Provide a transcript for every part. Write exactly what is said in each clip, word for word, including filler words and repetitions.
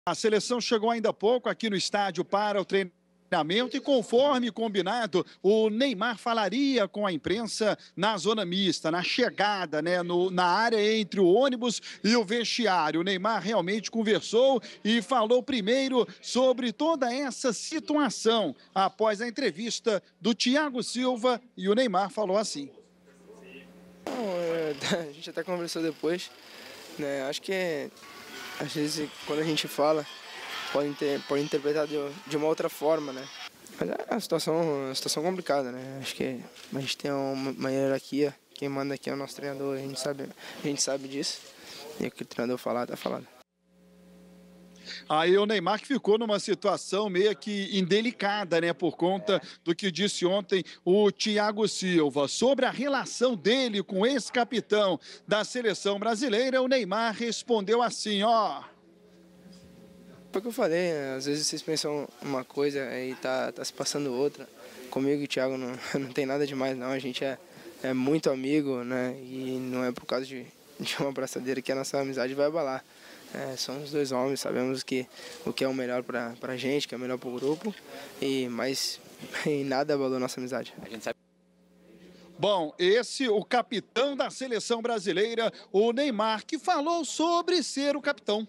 A seleção chegou ainda há pouco aqui no estádio para o treinamento e, conforme combinado, o Neymar falaria com a imprensa na zona mista, na chegada, né, no, na área entre o ônibus e o vestiário. O Neymar realmente conversou e falou primeiro sobre toda essa situação após a entrevista do Thiago Silva, e o Neymar falou assim. Não, é, a gente até conversou depois, né? Acho que às vezes quando a gente fala pode, ter, pode interpretar de, de uma outra forma, né? Mas é uma situação, uma situação complicada, né? Acho que a gente tem uma, uma hierarquia, quem manda aqui é o nosso treinador, a gente sabe, a gente sabe disso, e o que o treinador falar, tá falado. Aí o Neymar que ficou numa situação meio que indelicada, né, por conta do que disse ontem o Thiago Silva. Sobre a relação dele com esse capitão da seleção brasileira, o Neymar respondeu assim, ó. Foi o que eu falei, né? Às vezes vocês pensam uma coisa e tá, tá se passando outra. Comigo e o Thiago não, não tem nada demais, não. A gente é, é muito amigo, né, e não é por causa de, de uma abraçadeira que a nossa amizade vai abalar. É, somos dois homens, sabemos que o que é o melhor para a gente, que é o melhor para o grupo, e, mas em nada abalou nossa amizade. A gente sabe. Bom, esse o capitão da seleção brasileira, o Neymar, que falou sobre ser o capitão.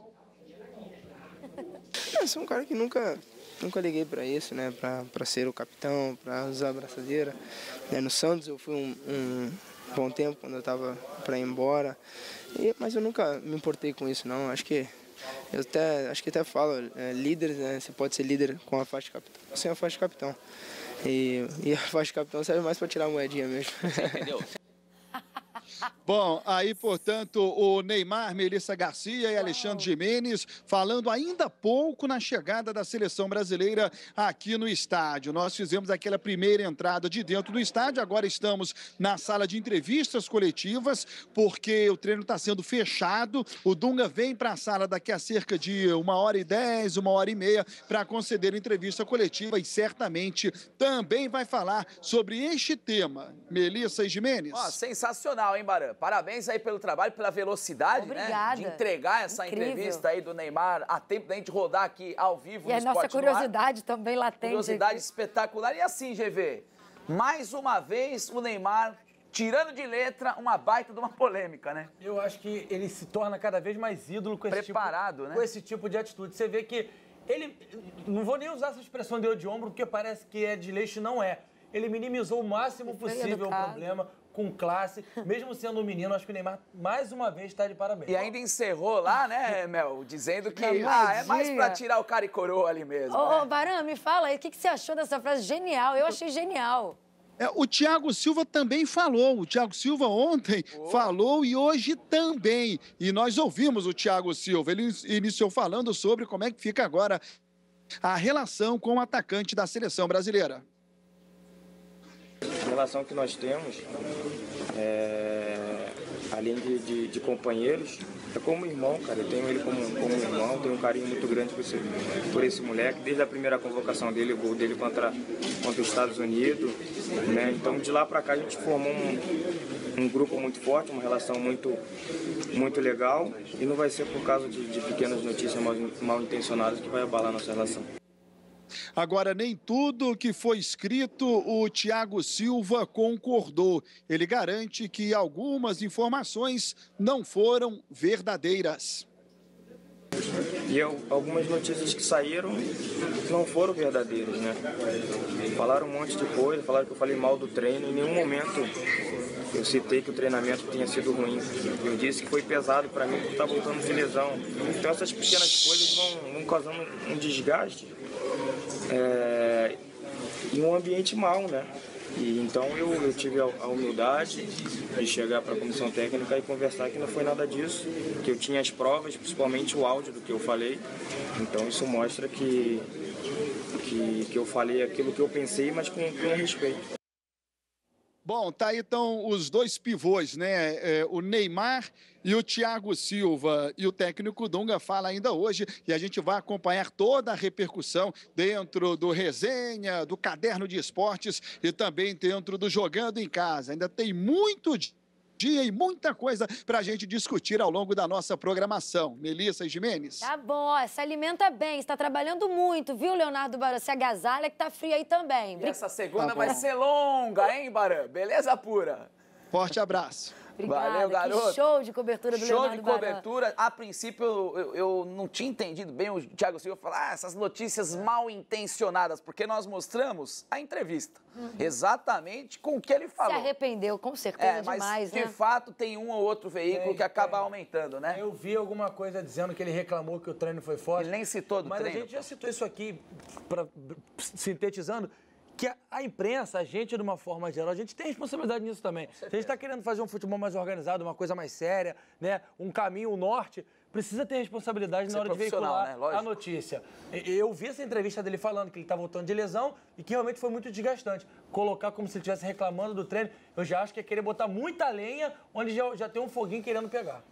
Eu sou um cara que nunca, nunca liguei para isso, né, para ser o capitão, para usar a abraçadeira. É, no Santos eu fui um, um bom tempo quando eu estava para ir embora. E, mas eu nunca me importei com isso, não. Acho que eu até, acho que até falo, é, líder, né? Você pode ser líder com a faixa de capitão, sem a faixa de capitão. E, e a faixa de capitão serve mais para tirar a moedinha mesmo. Você entendeu? Bom, aí, portanto, o Neymar, Melissa Garcia e Alexandre Gimenez falando ainda há pouco na chegada da seleção brasileira aqui no estádio. Nós fizemos aquela primeira entrada de dentro do estádio, agora estamos na sala de entrevistas coletivas, porque o treino está sendo fechado. O Dunga vem para a sala daqui a cerca de uma hora e dez, uma hora e meia, para conceder entrevista coletiva e certamente também vai falar sobre este tema. Melissa e Gimenez. Ó, sensacional, hein, Baran? Parabéns aí pelo trabalho, pela velocidade, Obrigada. né? De entregar essa Incrível. entrevista aí do Neymar a tempo da gente rodar aqui ao vivo E no a nossa Esporte no curiosidade Ar. também latente. Curiosidade aqui. espetacular. E assim, G V, mais uma vez o Neymar tirando de letra uma baita de uma polêmica, né? Eu acho que ele se torna cada vez mais ídolo com esse, Preparado, tipo, né? com esse tipo de atitude. Você vê que ele... Não vou nem usar essa expressão de de ombro, porque parece que é desleixo, não é. Ele minimizou o máximo possível o problema, com classe. Mesmo sendo um menino, acho que o Neymar, mais uma vez, está de parabéns. E ainda encerrou lá, né, Mel, dizendo que Na ah, é mais moedinha. pra tirar o cara e coroa ali mesmo. Ô, né? ô, Baran, me fala aí, o que, que você achou dessa frase genial? Eu achei genial. É, o Thiago Silva também falou. O Thiago Silva ontem Oh. falou e hoje também. E nós ouvimos o Thiago Silva. Ele iniciou falando sobre como é que fica agora a relação com o atacante da seleção brasileira. A relação que nós temos, é, além de, de, de companheiros, é como irmão, cara. Eu tenho ele como, como irmão, tenho um carinho muito grande por esse, por esse moleque, desde a primeira convocação dele, o gol dele contra, contra os Estados Unidos. Né? Então, de lá pra cá, a gente formou um, um grupo muito forte, uma relação muito, muito legal, e não vai ser por causa de, de pequenas notícias mal, mal intencionadas que vai abalar nossa relação. Agora, nem tudo que foi escrito o Thiago Silva concordou. Ele garante que algumas informações não foram verdadeiras. E eu, algumas notícias que saíram não foram verdadeiras, né? Falaram um monte de coisa, falaram que eu falei mal do treino. Em nenhum momento eu citei que o treinamento tinha sido ruim. Eu disse que foi pesado para mim por estar voltando de lesão. Então essas pequenas coisas vão, vão causando um desgaste. É, em um ambiente mau, né? E então eu, eu tive a, a humildade de chegar para a comissão técnica e conversar que não foi nada disso, que eu tinha as provas, principalmente o áudio do que eu falei. Então isso mostra que, que, que eu falei aquilo que eu pensei, mas com, com respeito. Bom, tá aí então os dois pivôs, né? É, o Neymar e o Thiago Silva. E o técnico Dunga fala ainda hoje e a gente vai acompanhar toda a repercussão dentro do Resenha, do Caderno de Esportes e também dentro do Jogando em Casa. Ainda tem muito dia e muita coisa para a gente discutir ao longo da nossa programação. Melissa e Gimenez. Tá bom, ó, se alimenta bem, está trabalhando muito, viu, Leonardo Barão? Se agasalha que tá frio aí também. E essa segunda Tá vai ser longa, hein, Baran? Beleza pura? Forte abraço. Obrigada, Valeu, garoto. que show de cobertura do Show Leonardo de Barão. cobertura. A princípio, eu, eu, eu não tinha entendido bem o Thiago Silva falar ah, essas notícias mal intencionadas, porque nós mostramos a entrevista. Uhum. Exatamente com o que ele falou. Se arrependeu, com certeza, é, mas demais, de né? fato tem um ou outro veículo Tem, que acaba tem. aumentando, né? Eu vi alguma coisa dizendo que ele reclamou que o treino foi forte. Ele nem citou do mas treino. Mas a gente já citou isso aqui, pra, sintetizando, que a, a imprensa, a gente, de uma forma geral, a gente tem responsabilidade nisso também. Se a gente está querendo fazer um futebol mais organizado, uma coisa mais séria, né, um caminho, um norte, precisa ter responsabilidade Ser na hora de profissional, veicular né? a notícia. Eu vi essa entrevista dele falando que ele está voltando de lesão e que realmente foi muito desgastante. Colocar como se ele estivesse reclamando do treino, eu já acho que é querer botar muita lenha onde já, já tem um foguinho querendo pegar.